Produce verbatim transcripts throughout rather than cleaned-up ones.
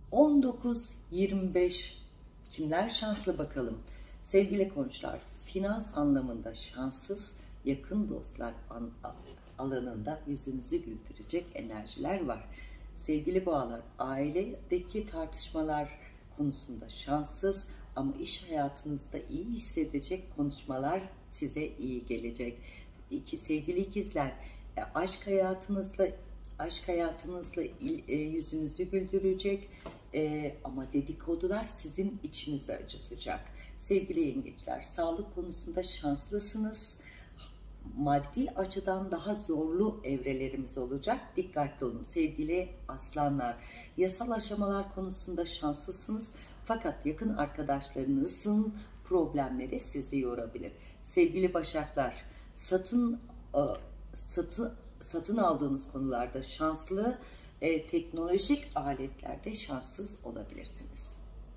on dokuz yirmi beş kimler şanslı bakalım. Sevgili Koçlar, finans anlamında şanssız, yakın dostlar alanında yüzünüzü güldürecek enerjiler var. Sevgili Boğalar, ailedeki tartışmalar konusunda şanssız ama iş hayatınızda iyi hissedecek konuşmalar size iyi gelecek. İki, sevgili ikizler, aşk hayatınızla aşk hayatınızla il, e, yüzünüzü güldürecek e, ama dedikodular sizin içinizi acıtacak. Sevgili yengeçler, sağlık konusunda şanslısınız. Maddi açıdan daha zorlu evrelerimiz olacak. Dikkatli olun. Sevgili aslanlar, yasal aşamalar konusunda şanslısınız. Fakat yakın arkadaşlarınızın problemleri sizi yorabilir. Sevgili başaklar, satın satın satın aldığınız konularda şanslı, e, teknolojik aletlerde şanssız olabilirsiniz.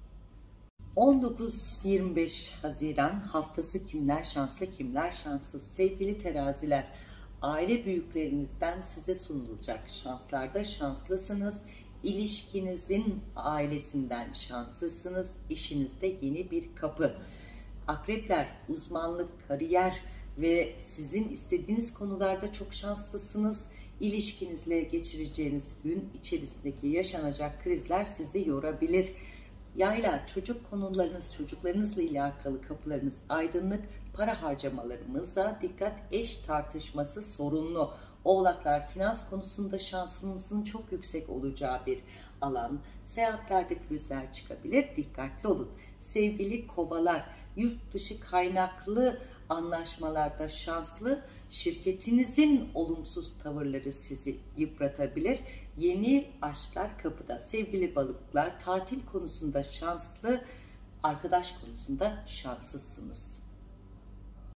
on dokuz yirmi beş Haziran haftası kimler şanslı, kimler şanssız? Sevgili teraziler, aile büyüklerinizden size sunulacak şanslarda şanslısınız. İlişkinizin ailesinden şanslısınız. İşinizde yeni bir kapı. Akrepler, uzmanlık, kariyer ve sizin istediğiniz konularda çok şanslısınız. İlişkinizle geçireceğiniz gün içerisindeki yaşanacak krizler sizi yorabilir. Yaylar, çocuk konularınız, çocuklarınızla alakalı kapılarınız aydınlık. Para harcamalarımıza dikkat, eş tartışması sorunlu. Oğlaklar, finans konusunda şansınızın çok yüksek olacağı bir alan. Seyahatlerde pürüzler çıkabilir, dikkatli olun. Sevgili kovalar, yurt dışı kaynaklı anlaşmalarda şanslı, şirketinizin olumsuz tavırları sizi yıpratabilir. Yeni aşklar kapıda. Sevgili balıklar, tatil konusunda şanslı, arkadaş konusunda şanssızsınız.